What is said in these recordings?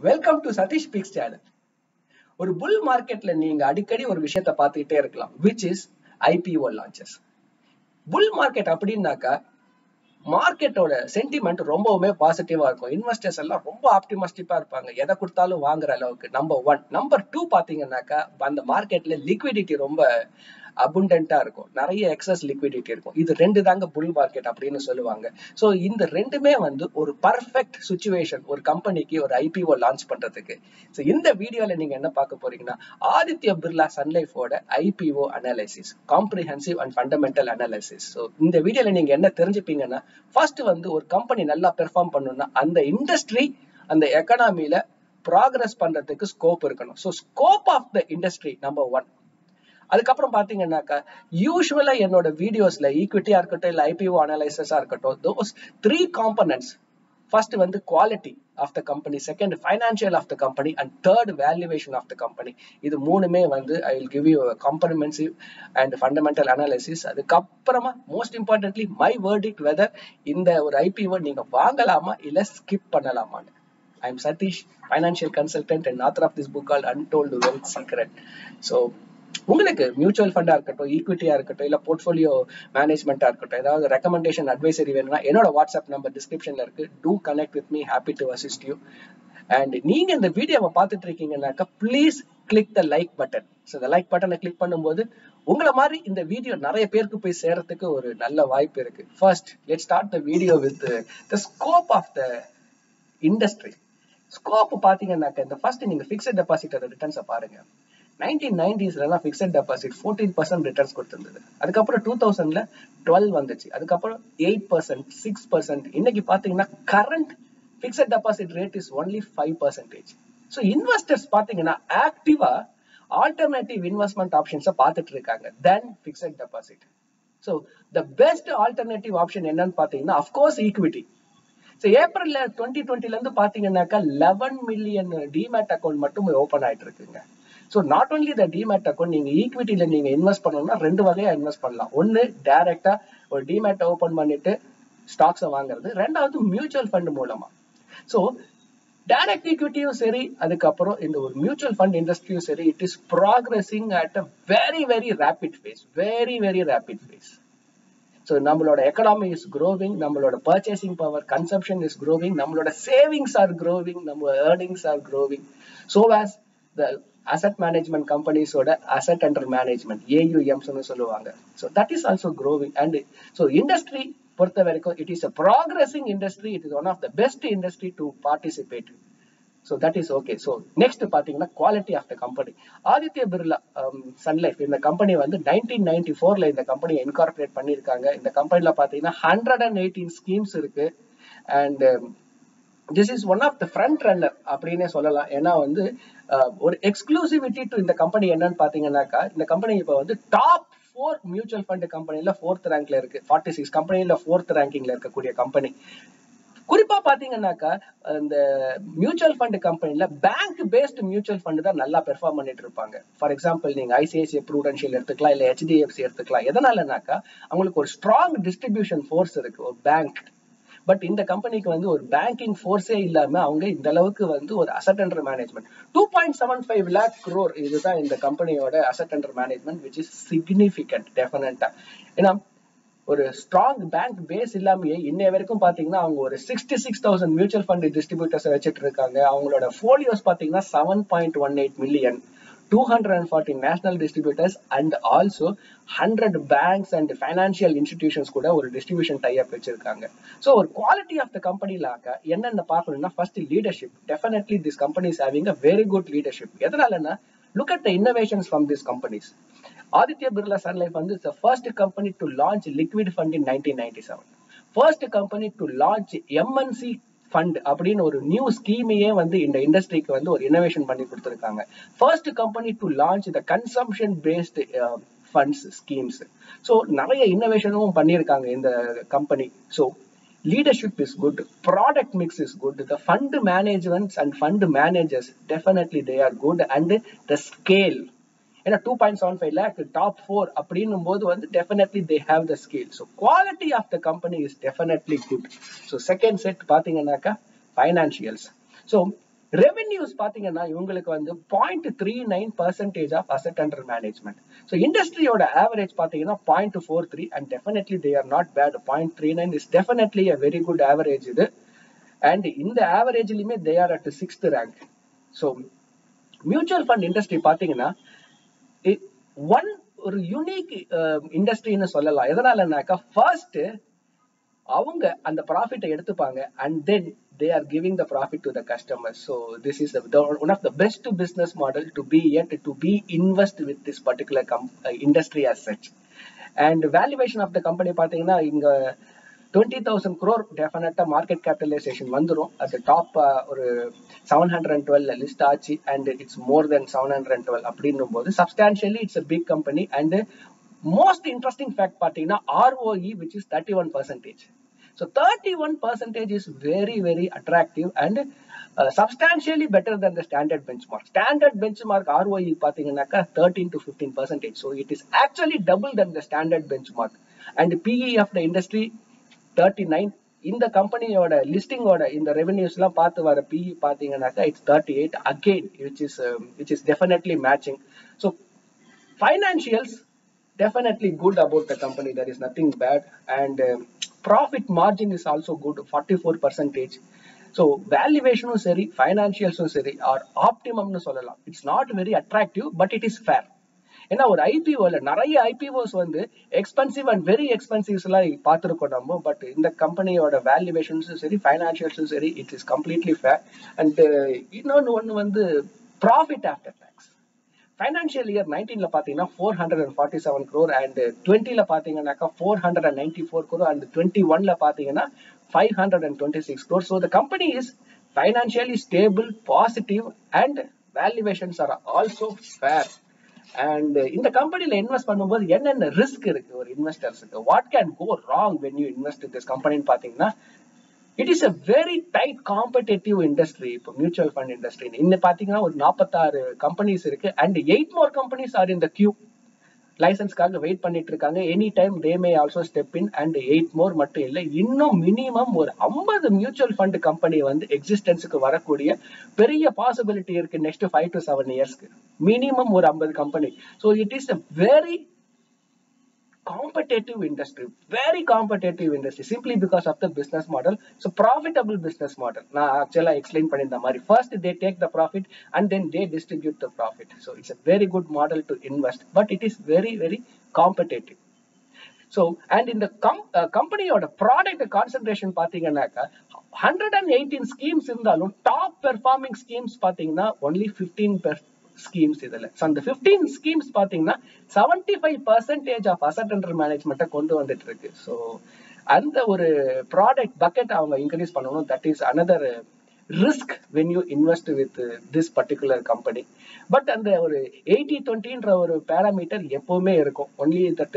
Welcome to Satish picks channel. ஒரு bull மார்க்கெட்ல நீங்க அடிக்கடி ஒரு விஷயத்தை பார்த்துக்கிட்டே இருக்கலாம், which is IPO launches. Bull market அப்படின்னாக்கா மார்க்கெட்டோட சென்டிமெண்ட் ரொம்பவுமே பாசிட்டிவா இருக்கும். இன்வெஸ்டர்ஸ் எல்லாம் ரொம்ப ஆப்டிமிஸ்டிக்கா இருப்பாங்க, எதை கொடுத்தாலும் வாங்குற அளவுக்கு. Number one. நம்பர் டூ பாத்தீங்கன்னாக்கா அந்த மார்க்கெட்ல லிக்விடிட்டி ரொம்ப அபுண்டன்டா இருக்கும், நிறைய எக்ஸஸ் லிக்விடிட்டி இருக்கும். இது ரெண்டு தாங்க புல் மார்க்கெட் அப்படின்னு சொல்லுவாங்க. ஸோ இந்த ரெண்டுமே ஒரு பர்ஃபெக்ட் சுச்சுவேஷன் ஒரு கம்பெனிக்கு ஒரு ஐபிஓ லான்ச் பண்றதுக்கு. ஸோ இந்த வீடியோல நீங்க என்ன பார்க்க போறீங்கன்னா, ஆதித்ய பிர்லா சன் லைஃபோட IPO analysis, comprehensive and fundamental analysis. So இந்த வீடியோல நீங்க என்ன தெரிஞ்சுப்பீங்கன்னா, ஃபர்ஸ்ட் ஒரு கம்பெனி நல்லா பெர்ஃபார்ம் பண்ணணும்னா அந்த இண்டஸ்ட்ரி அந்த எக்கனாமில ப்ராக்ரஸ் பண்றதுக்கு ஸ்கோப் இருக்கணும். So scope of the industry number one. அதுக்கப்புறம் பாத்தீங்கன்னாக்கா யூஸ்வலா என்னோட வீடியோஸ்ல ஈக்விட்டியா இருக்கட்டும் இல்ல ஐபிஓ அனலைசஸா இருக்கட்டும், those three components, first quality of the company, second financial of the company and third valuation of the company. இது மூணுமே I will give you comprehensive and fundamental analysis. அதுக்கப்புறமா most importantly my verdict, whether இந்த ஒரு IPO நீங்க வாங்கலாமா இல்ல skip பண்ணலாமான்னு. I am Satish, financial consultant and author of this book called Untold Wealth Secret. So உங்களுக்கு மியூச்சுவல் ஃபண்டா இருக்கட்டும், ஈக்விட்டியா இருக்கட்டும், இல்ல போர்ட்ஃபோலியோ மேனேஜ்மெண்டா இருக்கட்டும், ஏதாவது ரெக்கமெண்டேஷன் அட்வைசரி வேணும்னா என்னோட வாட்ஸ்அப் நம்பர் டிஸ்கிரிப்ஷன்ல இருக்கு. To connect with me, happy to assist you. And நீங்க இந்த வீடியோவை பார்த்துட்டு இருக்கீங்கன்னாக்கா please click the like button. So இந்த லைக் பட்டனை கிளிக் பண்ணும்போது உங்களை மாதிரி இந்த வீடியோ நிறைய பேருக்கு போய் சேரத்துக்கு ஒரு நல்ல வாய்ப்பு இருக்கு. First let's start the video with the scope of the industry. Scope பாத்தீங்கன்னாக்க இந்த ஃபர்ஸ்ட் நீங்க பிக்ஸட் டெபாசிட்டோட ரிட்டர்ன்ஸை பாருங்க. 1990s fixed deposit 14% returns கொடுத்திருந்தது. அதுக்கப்புறம் 2000ல 12 வந்துச்சு. அதுக்கப்புறம் 8%, 6%. இன்னைக்கு பாத்தீங்கன்னா current fixed deposit rate is only 5%. So investors பாத்தீங்கன்னா ஆக்டிவா ஆல்டர்னேட்டிவ் இன்வெஸ்ட்மெண்ட் ஆப்ஷன்ஸை பார்த்துட்டு இருக்காங்க then fixed deposit. So the best alternative option என்னன்னு பாத்தீங்கன்னா அஃப்கோர்ஸ் ஈக்விட்டி. ஏப்ரல் 2020ல இருந்து பாத்தீங்கன்னாக்கா 11 மில்லியன் டிமேட் அக்கௌண்ட் மட்டும் ஓபன் ஆயிட்டு இருக்குங்க. So not only the demat account, நீங்க ஈக்விட்டியில நீங்க இன்வெஸ்ட் பண்ணணும்னா ரெண்டு வகையா இன்வெஸ்ட் பண்ணலாம். ஒன்னு டைரக்டா ஒரு டிமேட் ஓபன் பண்ணிட்டு ஸ்டாக்ஸை வாங்குறது, ரெண்டாவது மியூச்சுவல் ஃபண்ட் மூலமா. ஸோ டைரக்ட் ஈக்விட்டியும் சரி, அதுக்கப்புறம் இந்த ஒரு மியூச்சுவல் ஃபண்ட் இண்டஸ்ட்ரியும் சரி, it is progressing at a very very rapid phase, very very rapid phase. So நம்மளோட எக்கனாமி இஸ் growing, நம்மளோட purchasing power, consumption is growing, நம்மளோட சேவிங்ஸ் ஆர் growing, நம்ம earnings are growing. So as the asset management companies ஓட asset under management, AUMs னு சொல்லுவாங்க. So that is also growing. And so industry பொறுத்த வரைக்கும் it is a progressing industry. It is one of the best industry to participate in. So that is okay. So next பாத்தீங்கன்னா quality of the company. Aditya Birla sun life இந்த company 1994ல இந்த company incorporate பண்ணிருக்காங்க. இந்த கம்பெனில பாத்தீங்கன்னா 118 ஸ்கீம்ஸ் இருக்கு. And this is one of the front runner அப்படின்னே சொல்லலாம். ஏன்னா ஒரு எக்ஸ்க்ளூசிவிட்டி டு இந்த கம்பெனி என்னன்னு பாத்தீங்கன்னாக்கா, இந்த கம்பெனி இப்ப டாப் 4 மியூச்சுவல் ஃபண்ட் கம்பெனில 4th ரேங்க்ல இருக்கு. 46 கம்பெனில 4th ரேங்கிங்ல இருக்கக்கூடிய கம்பெனி. குறிப்பா பாத்தீங்கன்னாக்கா இந்த மியூச்சுவல் ஃபண்ட் கம்பெனில பேங்க் பேஸ்ட் மியூச்சுவல் ஃபண்ட் தான் நல்லா பெர்ஃபார்ம் பண்ணிட்டு இருப்பாங்க. ஃபார் எக்ஸாம்பிள் நீங்க ஐசிஐசிஐ ப்ரூடென்ஷியல் எடுத்துக்கலாம், இல்ல ஹெச்டிஎஃப்சி எடுத்துக்கலாம். எதனாலனாக்கா அவங்களுக்கு ஒரு ஸ்ட்ராங் டிஸ்ட்ரிபியூஷன் ஃபோர்ஸ் இருக்கு, ஒரு பேங்க். பட் இந்த கம்பெனிக்கு ஒரு பேங்கிங் ஃபோர்ஸே இல்லாம அவங்க இந்த அளவுக்கு ஒரு asset under management 2.75 lakh crore, இதுதான் இந்த கம்பெனியோட asset under management, which is significant டெஃபினட்டா. ஏன்னா ஒரு ஸ்ட்ராங் பேங்க் பேஸ் இல்லாமயே இன்னைய வரைக்கும் பாத்தீங்கன்னா அவங்க ஒரு 66,000 மியூச்சுவல் ஃபண்ட் டிஸ்ட்ரிபியூட்டர்ஸ் வச்சுட்டு இருக்காங்க. அவங்களோட போலியோஸ் பாத்தீங்கன்னா 7.18 million, 240 national distributors and also 100 banks and financial institutions கூட ஒரு டிஸ்ட்ரிபியூஷன் டைப் வச்சிருக்காங்க. ஸோ ஒரு குவாலிட்டி ஆஃப் த கம்பெனிலாக்க என்னென்ன பார்க்கணும்னா, first leadership. Definitely this company is having a very good leadership. எதனாலன்னா look at the innovations from these companies. Aditya Birla Sun Life is the first company to launch liquid fund in 1997. First company to launch MNC fund அப்படின்னு ஒரு new ஸ்கீமையே இந்த இண்டஸ்ட்ரிக்கு ஒரு innovation பண்ணி கொடுத்துருக்காங்க. First company to launch the consumption based funds schemes. So நிறைய இன்னோவேஷனும் பண்ணியிருக்காங்க இந்த company. So leadership is good, product mix is good, the fund management and fund managers definitely they are good, and the scale, 2.75 lakh top 4 அப்படின்னும் போது definitely they have the scale. So quality of the company is definitely good. So second set பாத்தீங்கன்னாக்கா financials. So revenues பாத்தீங்கன்னா இவங்களுக்கு வந்து 0.39% of asset under management. So இண்டஸ்ட்ரியோட average பாத்தீங்கன்னா 0.43 and definitely they are not bad. 0.39 is definitely a very good average இது. And இந்த ஆவரேஜ்லயுமே they are at 6th rank. So mutual fund industry பாத்தீங்கன்னா ஒரு யூனிக் இண்டஸ்ட்ரின்னு சொல்லலாம். எதனாலனாக்கா ஃபர்ஸ்ட் அவங்க அந்த ப்ராஃபிட்டை எடுத்துப்பாங்க and then they are giving the profit to the customers. So this is one of the best business model to be invest with this particular industry as such. And valuation of the company பாத்தீங்கன்னா இங்க 20,000 crore டெஃபினட்டா market capitalisation வந்துரும். at the top ஒரு 712 list ஆச்சு and it's more than 712 அப்படின்னும் போது substantially it's a big company. And most interesting fact பாத்தீங்கன்னா ROE which is 31%. So 31% is very, very attractive and substantially better than the standard benchmark. Standard benchmark ROE பாத்தீங்கன்னாக்கா 13 to 15%. So it is actually double than the standard benchmark. And PE of the industry 39. இந்த கம்பெனியோட லிஸ்டிங்கோட இந்த revenues எல்லாம் பார்த்து வர PE பாத்தீங்கன்னாக்கா it's 38 again, which is definitely matching. So financials definitely good about the company. There is nothing bad. And profit margin is also good, 44%. So valuation seri, financials seri or optimum nu sollala. It's not very attractive but it is fair. ஏன்னா ஒரு ஐபிஓல நிறைய IPOs வந்து expensive and very எக்ஸ்பென்சிவ்ஸ் எல்லாம் பார்த்துருக்கோம் நம்ம. But இந்த கம்பெனியோட வேல்யூவேஷன்ஸும் சரி ஃபைனான்சியல்ஸும் சரி it is completely fair. And இன்னொன்று வந்து profit after tax. Financial year 19ல பாத்தீங்கன்னா 447 crore and 20ல பாத்தீங்கன்னாக்கா 494 crore and 21ல பாத்தீங்கன்னா 526 crore. So the company is financially stable, positive and valuations are also fair. And இந்த கம்பெனில இன்வெஸ்ட் பண்ணும்போது என்னென்ன ரிஸ்க் இருக்கு ஒரு இன்வெஸ்டர்ஸுக்கு, what can go wrong when you invest in this கம்பெனின்னு பாத்தீங்கன்னா it is a very tight competitive industry. இப்போ மியூச்சுவல் ஃபண்ட் இண்டஸ்ட்ரி இன்னும் பாத்தீங்கன்னா ஒரு 46 கம்பெனிஸ் இருக்கு and 8 more companies are in the queue. லைசன்ஸ்க்காக வெயிட் பண்ணிட்டு இருக்காங்க. Any time they may also step in. And 8 more மட்டும் இல்லை, இன்னும் மினிமம் ஒரு 50 மியூச்சுவல் ஃபண்ட் கம்பெனி வந்து எக்ஸிஸ்டன்ஸுக்கு வரக்கூடிய பெரிய பாசிபிலிட்டி இருக்கு நெக்ஸ்ட் 5 to 7 இயர்ஸ்க்கு. மினிமம் ஒரு 50 company. So it is a very competitive industry, very competitive industry simply because of the business model. So profitable business model. Now actually explain panninda mari, first they take the profit and then they distribute the profit. So it's a very good model to invest, but it is very, very competitive. So and in the company or the product concentration பாத்தீங்கன்னாக்கா 118 schemes இருந்தாலும் top performing schemes பாத்தீங்கன்னா only 15 schemes இதுல. So அந்த 15 schemes பாத்தீங்கன்னா 75% of asset under management கொண்டு வந்துட்டு இருக்கு. So அந்த ஒரு ப்ராடக்ட் பக்கெட் அவங்க இன்க்ரீஸ் பண்ணணும். That is another risk when you invest with this particular company. But அந்த ஒரு 80-20ன்ற ஒரு பேராமீட்டர் எப்பவுமே இருக்கும். only that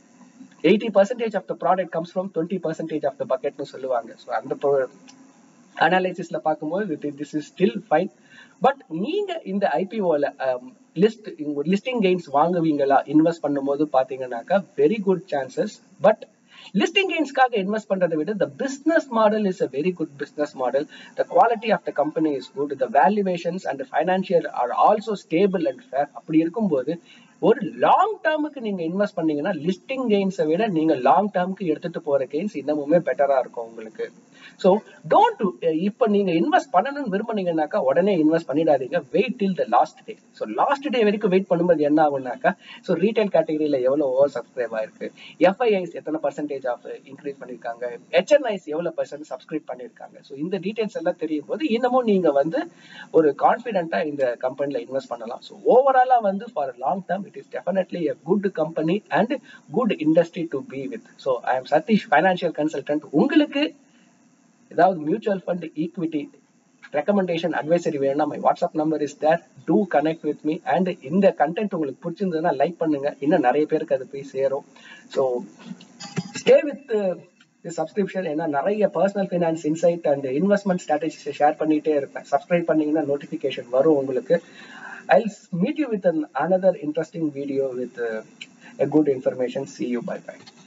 80% of the product comes from 20% of the bucket னு சொல்லுவாங்க. ஸோ அந்த அனாலிசிஸ்ல பார்க்கும்போது this is still fine. But நீங்க இந்த ஐபிஓல லிஸ்டிங் கெயின்ஸ் வாங்குவீங்களா இன்வெஸ்ட் பண்ணும்போது பாத்தீங்கன்னாக்கா very good chances. But listing gains-காக invest பண்றதை விட the business model is a very good business model. The quality of the company is good. The valuations and the financial are also stable and fair. அப்படி இருக்கும்போது ஒரு long டேர்முக்கு நீங்க invest பண்ணீங்கன்னா listing கெயின்ஸை விட நீங்க லாங் டேர்முக்கு எடுத்துட்டு போற கெயின்ஸ் இன்னமுமே பெட்டரா இருக்கும் உங்களுக்கு. ஸோ டோன்ட் இப்போ நீங்க இன்வெஸ்ட் பண்ணணும்னு விரும்புனீங்கன்னாக்கா உடனே இன்வெஸ்ட் பண்ணிடாதீங்க. Wait till the last day. So last day வரைக்கும் வெயிட் பண்ணும்போது என்ன ஆகும்னாக்கா, ஸோ ரீட்டைல் கேட்டகரியில எவ்வளவு ஓவர் சப்ஸ்கிரைப் ஆயிருக்கு, எஃப்ஐஐஸ் எத்தனை பர்சன்டேஜ் ஆஃப் இன்க்ரீஸ் பண்ணிருக்காங்க, ஹெச்என்ஐஸ் எவ்வளவு பர்சன்ட் சப்ஸ்கிரைப் பண்ணிருக்காங்க. ஸோ இந்த டீடைல்ஸ் எல்லாம் தெரியும் போது இன்னமும் நீங்க வந்து ஒரு கான்பிடென்ட்டா இந்த கம்பெனில இன்வெஸ்ட் பண்ணலாம். ஸோ ஓவராலா வந்து for long term it is definitely a good company and good industry to be with. So I am Satish, financial consultant. உங்களுக்கு ஏதாவது mutual fund equity recommendation advisory வேணும்னா my WhatsApp number is there. Do connect with me. And இந்த content உங்களுக்கு பிடிச்சிருந்ததுன்னா like பண்ணுங்க, இன்னும் நிறைய பேருக்கு அது போய் சேரும். So stay with subscription. ஏன்னா நிறைய personal finance insight and investment ஸ்ட்ராட்டஜிஸை ஷேர் பண்ணிட்டே இருப்பேன். சப்ஸ்கிரைப் பண்ணீங்கன்னா நோட்டிஃபிகேஷன் வரும் உங்களுக்கு. I'll meet you with another interesting video with a good information. See you. Bye bye.